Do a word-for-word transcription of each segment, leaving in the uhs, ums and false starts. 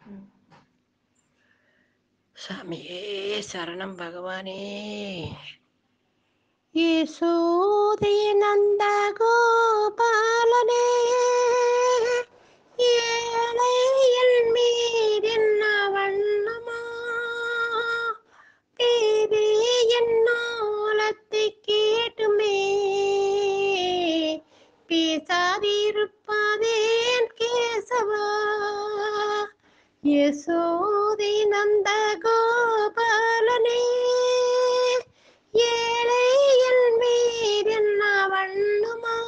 சாமியே சரணம் பகவானே. யசோதை நந்த கோபாலனே, ஏழையல் மீதென்ன வண்ணமா பேரே என்னாலத்தை கேட்டுமே பேசாதிருப்பதேன் கேசவா. யசோதை நந்த கோபாலனே, ஏழையல் மீதென்ன வண்ணமா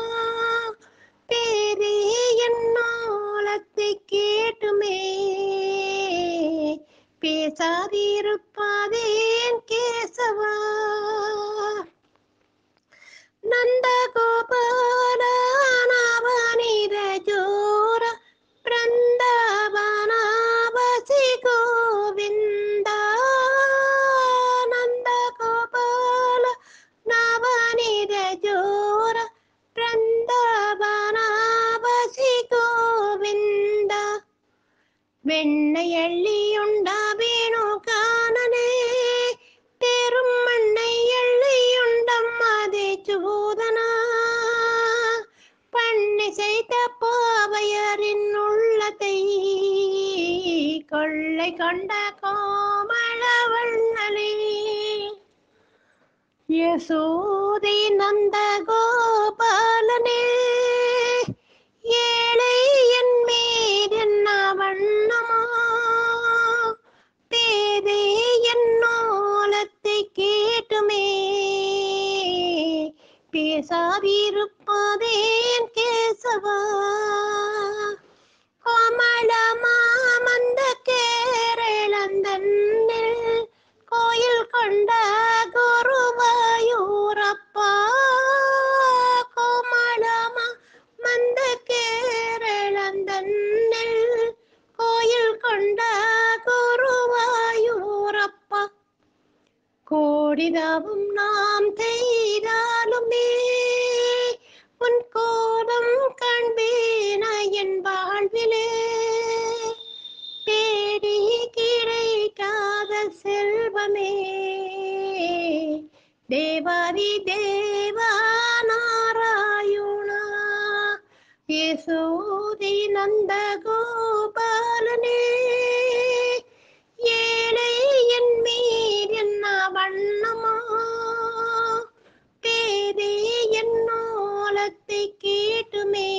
பேரே என்னாலத்தை கேட்டுமே பேசாதிருப்பதேன் கேசவா. நந்த கோபால நவநீத ஜோர பிருந்தாவனாவசி கோவிந்த. நந்த கோபால நவநீத ஜோர பிருந்தாவனாவசி கோவிந்த. வெண்ணை எள்ளியுண்ட வேணு காணனே, பெரும் மண்ணை எள்ளியுண்டம் அதே சூதனா. பண்ணை செய்த பாவையரின் உள்ளத்தை கொள்ளை கொண்ட கோமள வண்ணலே. யசோதை நந்த கோபாலனே, ஏழை என் மீதென்ன வண்ணமா பேதே என்னோலத்தை கேட்டுமே பேசாதிருப்பதேன் கேசவா. கோமளமா மந்த கேரளந்தன்னில் கோயில் கொண்ட குருவாயூரப்பா. கோமளமா மந்த கேரளந்தன்னில் கோயில் கொண்ட குருவாயூரப்பா. கோடிதவும் நாம் செய்தாலுமே உன் கோலம் காண்பேன என் வாழ்விலே. பேடி கிடைக்காத செல்வமே தேவாதி தேவா நாராயணா. யசோதை நந்த கோபாலனே, ஏழை என் மீதென்ன வண்ணமா பேதே என்னோலத்தை கேட்டுமே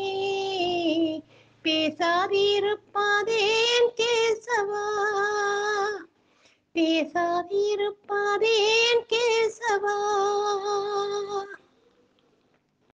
பேசாதிருப்பதேன் கேசவா பேசாதிருப்பதேன் கேசவா.